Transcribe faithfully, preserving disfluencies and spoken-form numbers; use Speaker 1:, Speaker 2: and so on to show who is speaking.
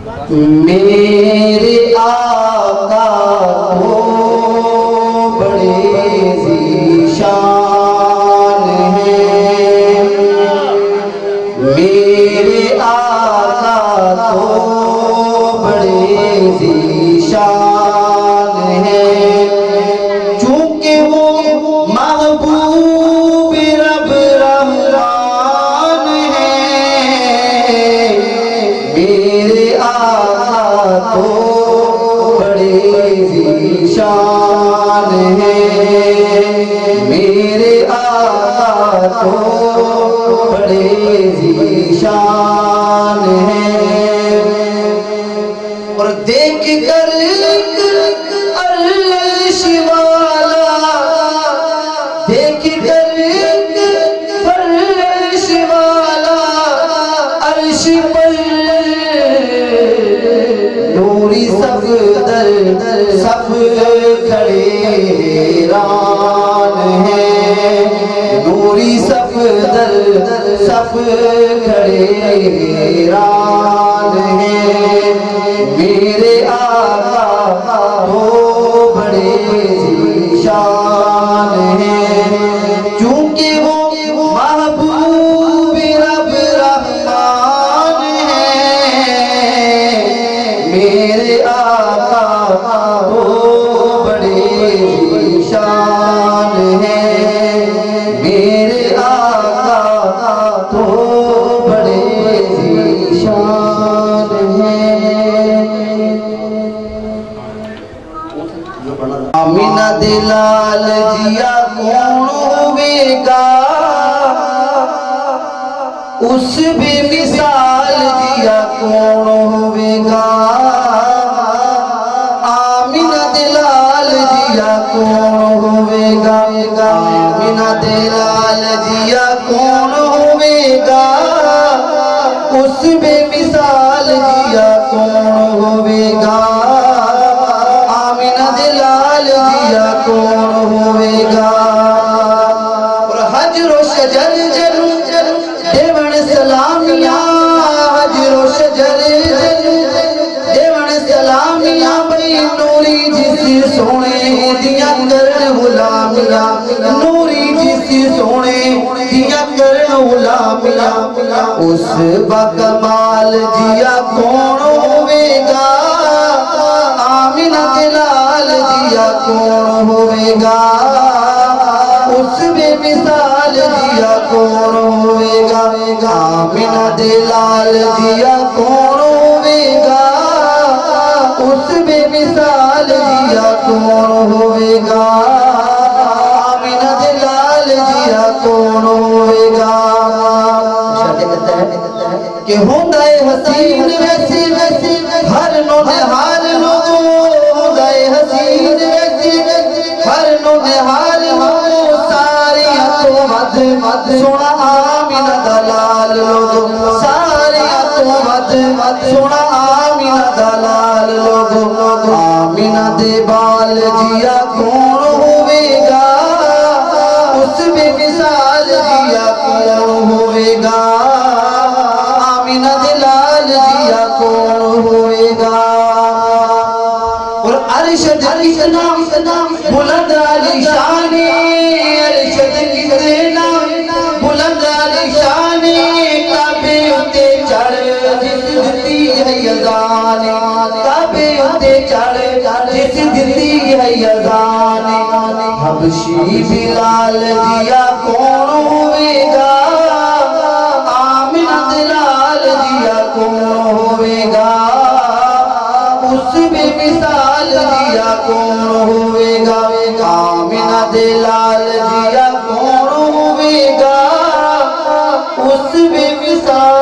Speaker 1: میرے آقا تو بڑے ذیشان ہیں، میرے آقا تو بڑے ذیشان ہیں، چونکہ وہ محبوب رب رحمان ہیں، میرے آقا تو بڑے ذیشان ہیں، میرے آقا تو بڑے ذیشان ہیں، اور دیکھ کر عرش والا، دیکھ کر فرش والا، عرش پر نوری صفدر صف کھڑے حیران ہیں، نوری صفدر صف کھڑے حیران ہیں، میرے آقا تو بڑے ذیشان ہیں، چونکہ وہ محبوب رب رحمان ہیں، میرے آقا تو بڑے ذیشان ہیں، میرے آقا تو بڑے ذیشان ہیں۔ آمینہ دلال جیا کون ہوئے گا، اس بھی مثال جیا کون ہوئے گا، آمینہ دلال جیا کون ہوئے گا، آمینہ دلال جیا کون ہوئے گا، اس بھی مثال جیا کون ہوئے گا، آمینہ دلال جیا کون ہوئے گا، اور حجر و شجر دیون سلامیاں، حجر و شجر دیون سلامیاں، بھئی نوری جس سونے دیا کرن غلامیاں، نوری جس سونے دیا کرن غلامیاں، اس بکمال جیا کون ہوئے گا، آمینہ دلال جیا کون ہوئے گا، اس بے مثال جیا کون ہوئے گا، آمینہ دلال جیا کون ہوئے گا، اس بے مثال جیا کون ہوئے گا، آمینہ دلال جیا کون ہوئے گا۔ شاید کہتا ہے کہ ہوندائے حسین ویسی ویسی ہر نو نحال لوگوں، ہوندائے حسین ویسی ہر نو نحال لوگوں، ساری تو مد مد سونا آمینہ دلال لوگوں، ساری تو مد مد سونا آمینہ دلال لوگوں، آمینہ دے بال جیا کون ہوئے گا، اس بے مثال جیا کون ہوئے گا، آمینہ دلال جیا کون ہوئے گا، اور ارشد کتنا بلند علی شانی، ارشد کتنا بلند علی شانی، کعبے اتے چڑھ جس دتی ہے یزان، کعبے اتے چڑھ جس دتی ہے یزان، حبشی بلال جیا کون ہوئے گا، آمینہ دلال جیا کون ہوئے گا، اس بے مثال جیا کون ہوئے گا، آمینہ دلال جیا کون ہوئے گا، اس بے مثال